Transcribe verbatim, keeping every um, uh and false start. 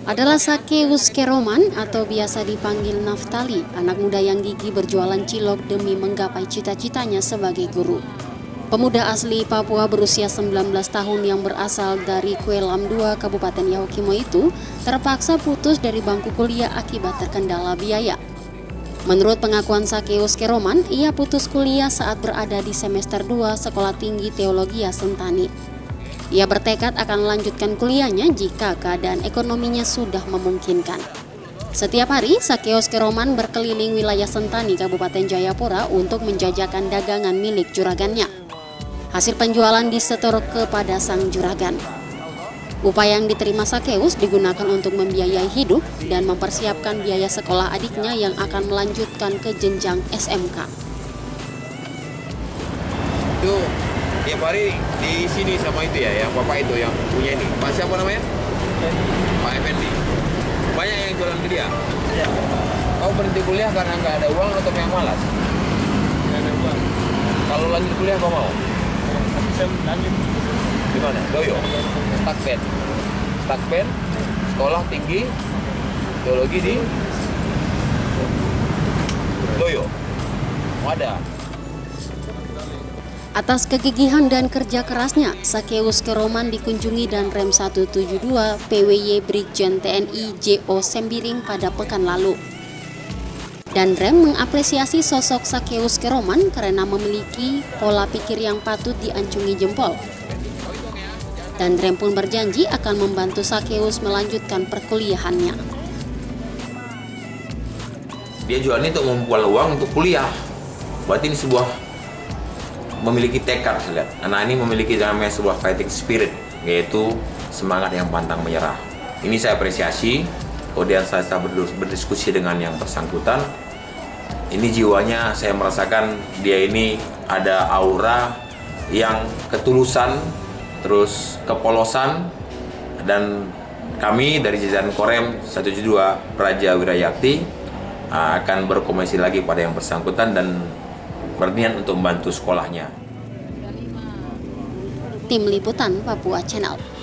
adalah Sakeus Keroman atau biasa dipanggil Naftali, anak muda yang gigih berjualan cilok demi menggapai cita-citanya sebagai guru. Pemuda asli Papua berusia sembilan belas tahun yang berasal dari Kuelam dua, Kabupaten Yahukimo itu terpaksa putus dari bangku kuliah akibat terkendala biaya. Menurut pengakuan Sakeus Keroman, ia putus kuliah saat berada di semester dua Sekolah Tinggi Teologi Sentani. Ia bertekad akan melanjutkan kuliahnya jika keadaan ekonominya sudah memungkinkan. Setiap hari, Sakeus Keroman berkeliling wilayah Sentani, Kabupaten Jayapura untuk menjajakan dagangan milik juragannya. Hasil penjualan disetor kepada sang juragan. Upaya yang diterima Sakeus digunakan untuk membiayai hidup dan mempersiapkan biaya sekolah adiknya yang akan melanjutkan ke jenjang S M K. Itu tiap hari di sini sama itu ya, yang bapak itu yang punya ini. Pak siapa namanya? Pak Effendi. Banyak yang jualan ke dia? Iya. Kau berhenti kuliah karena nggak ada uang atau yang malas? Nggak ada uang. Kalau lanjut kuliah kau mau? Bisa lanjut. Di mana? Doyo? Stakpen. Stakpen, sekolah tinggi, teologi di Doyo. Ada. Atas kegigihan dan kerja kerasnya, Sakeus Keroman dikunjungi dan Rem seratus tujuh puluh dua P W Y Brigjen T N I J O Sembiring pada pekan lalu. Dan Rem mengapresiasi sosok Sakeus Keroman karena memiliki pola pikir yang patut diancungi jempol. Dan Rem pun berjanji akan membantu Sakeus melanjutkan perkuliahannya. Dia jualnya untuk mengumpulkan uang untuk kuliah. Berarti ini sebuah memiliki tekad, lihat. Anak ini memiliki namanya sebuah fighting spirit, yaitu semangat yang pantang menyerah. Ini saya apresiasi. Kemudian saya berdiskusi dengan yang bersangkutan. Ini jiwanya, saya merasakan dia ini ada aura yang ketulusan, terus kepolosan, dan kami dari jajaran Korem seratus tujuh puluh dua Praja Wirayakti akan berkomunikasi lagi pada yang bersangkutan dan berniat untuk membantu sekolahnya. Tim Liputan Papua Channel.